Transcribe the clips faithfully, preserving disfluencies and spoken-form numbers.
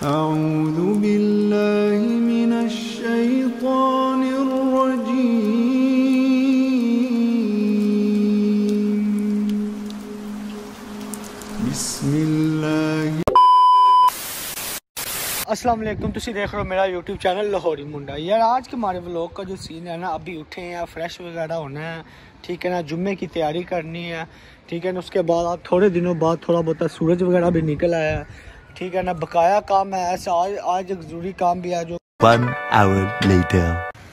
अऊज़ु बिल्लाहि मिनश शैतानिर रजीम। बिस्मिल्लाह। अस्सलाम वालेकुम, तुसी देख रहे हो मेरा यूट्यूब चैनल लाहौरी मुंडा। यार आज के हमारे व्लॉग का जो सीन है ना, अभी उठे हैं, फ्रेश वगैरह होना है, ठीक है ना, जुम्मे की तैयारी करनी है, ठीक है ना। उसके बाद आप थोड़े दिनों बाद थोड़ा बहुत सूरज वगैरह भी निकल आया है, ठीक है ना। बकाया काम है ऐसा, आज आज एक ज़रूरी काम भी है जो One hour later.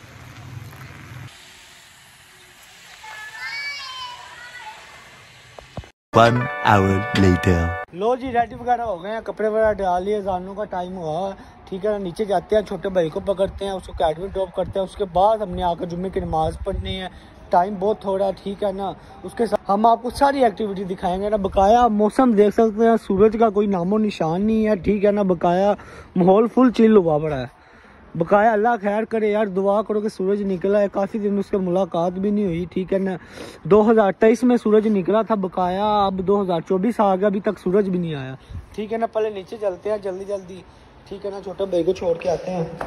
One hour later. लो जी, रेडी वगैरह हो गए हैं, कपड़े वगैरह डाल लिए, जानों का टाइम हुआ, ठीक है ना। नीचे जाते हैं, छोटे भाई को पकड़ते हैं, उसको अकेडमी ड्रॉप करते हैं, उसके बाद हमने आकर जुम्मे की नमाज़ पढ़नी है। टाइम बहुत थोड़ा है, ठीक है ना। उसके साथ हम आपको सारी एक्टिविटी दिखाएंगे ना। बकाया मौसम देख सकते हैं, सूरज का कोई नामो निशान नहीं है, ठीक है ना। बकाया माहौल फुल चिल हुआ पड़ा है। बकाया अल्लाह खैर करे यार, दुआ करो कि सूरज निकला है, काफ़ी दिन उससे मुलाकात भी नहीं हुई, ठीक है ना। दो हज़ार तेईस में सूरज निकला था बकाया, अब दो हज़ार चौबीस आ गया, अभी तक सूरज भी नहीं आया, ठीक है ना। पहले नीचे चलते हैं जल्दी जल्दी, ठीक है ना। छोटे भाई को छोड़ के आते हैं।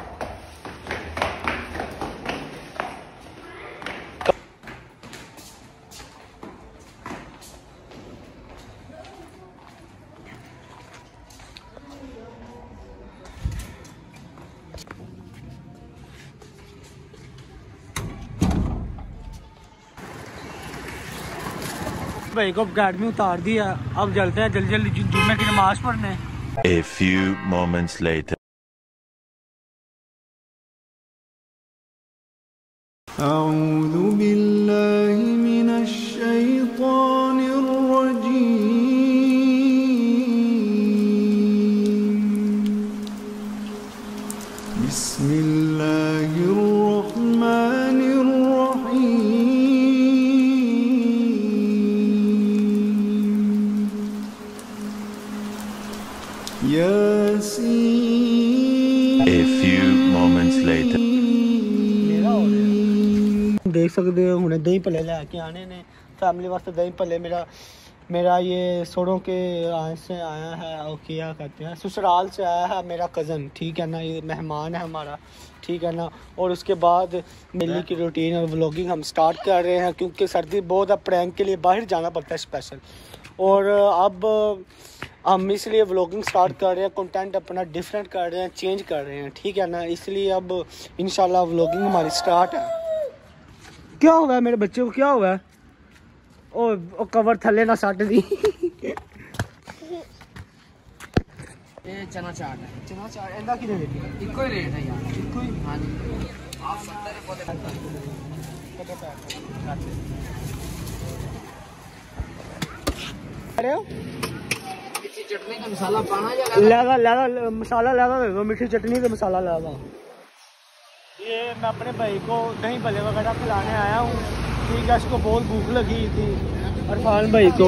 भाई को अकेडमी उतार दिया, अब चलते हैं जल्दी जल्दी जुम्मे की नमाज पढ़ने। A few moments later. अऊज़ु बिल्लाहि मिनश शैतानिर रजीम। बिस्मिल्लाहिर रहमानिर Yasin. A few moments later. देख सकते हो हमने दही भल्ले लैके आने ने फैमिली वास्ते। दही भल्ले मेरा मेरा ये सोड़ों के आए से आया है, और क्या कहते हैं, ससुराल से आया है मेरा कज़न, ठीक है ना। ये मेहमान है हमारा, ठीक है ना। और उसके बाद मेली की रूटीन और व्लॉगिंग हम स्टार्ट कर रहे हैं, क्योंकि सर्दी बहुत है, प्रैंक के लिए बाहर जाना पड़ता है स्पेशल। और अब हम इसलिए व्लॉगिंग स्टार्ट कर रहे हैं, कंटेंट अपना डिफरेंट कर रहे हैं, चेंज कर रहे हैं, ठीक है ना। इसलिए अब इंशाल्लाह व्लॉगिंग हमारी स्टार्ट है। क्या हुआ है मेरे बच्चे को, क्या हुआ है? ओ, ओ कवर थले ना सट दी। ये चना चाट है। चना चाट एंदा कितने देती है? इको ही रेट है यार। इको ही? हाँ जी, आप सत्तर को दे अरे किसी चटनी का मसाला पाना या लादा लादा मसाला लादा दे दो, मीठी चटनी का मसाला लादा। ये मैं अपने भाई को दही भल्ले वगैरह खिलाने आया हूँ, ठीक है। इसको बहुत भूख लगी थी, अरफान भाई को।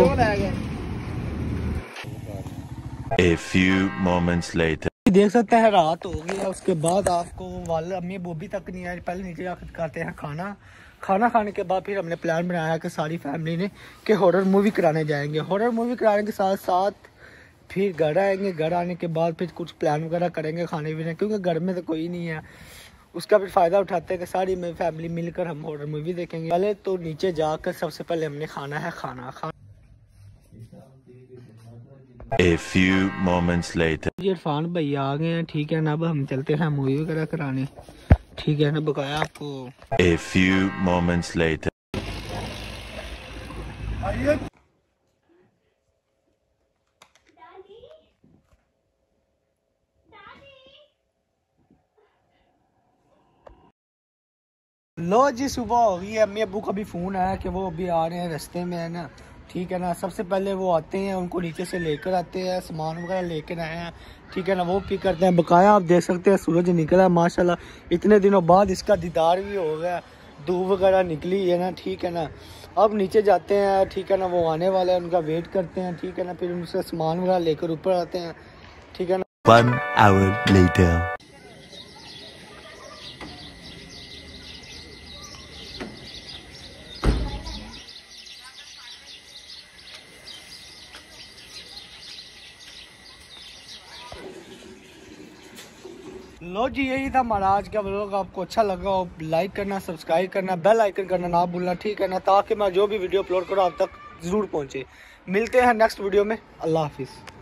A few moments later. देख सकते हैं रात हो गई है। उसके बाद आपको वाले अम्मी बोबी तक नहीं आए, पहले नीचे जाकर खाते हैं खाना। खाना खाने के बाद फिर हमने प्लान बनाया कि सारी फैमिली ने कि हॉरर मूवी कराने जाएंगे। हॉरर मूवी कराने के साथ साथ फिर घर आएंगे, घर आने के बाद फिर कुछ प्लान वगैरह करेंगे खाने पीने, क्योंकि घर में तो कोई नहीं है। उसका भी फ़ायदा उठाते हैं कि सारी में फैमिली मिलकर हम हॉरर मूवी देखेंगे। पहले तो नीचे जाकर सबसे पहले हमने खाना है खाना खाना A few moments later. जी इरफान भाई आ गए हैं, ठीक है ना। अब हम चलते हैं मूवी वगैरह कराने, ठीक है ना। बकाया आपको A few moments later. लो जी, सुबह हो गई है। अम्मी अबू का भी फ़ोन आया कि वो अभी आ रहे हैं, रास्ते में है ना, ठीक है ना। सबसे पहले वो आते हैं, उनको नीचे से लेकर आते हैं, सामान वगैरह लेकर आए हैं, ठीक है ना। वो पिक करते हैं। बकाया आप देख सकते हैं सूरज निकला है माशाल्लाह, इतने दिनों बाद इसका दीदार भी हो गया, धूप वगैरह निकली है ना, ठीक है ना। अब नीचे जाते हैं, ठीक है ना। वो आने वाले हैं, उनका वेट करते हैं, ठीक है ना। फिर उनसे सामान वगैरह लेकर ऊपर आते हैं, ठीक है ना। One hour later. लो जी, यही था हमारा आज का व्लॉग। आपको अच्छा लगा हो लाइक करना, सब्सक्राइब करना, बेल आइकन करना ना भूलना, ठीक है ना, ताकि मैं जो भी वीडियो अपलोड करूँ आप तक ज़रूर पहुँचे। मिलते हैं नेक्स्ट वीडियो में। अल्लाह हाफिज़।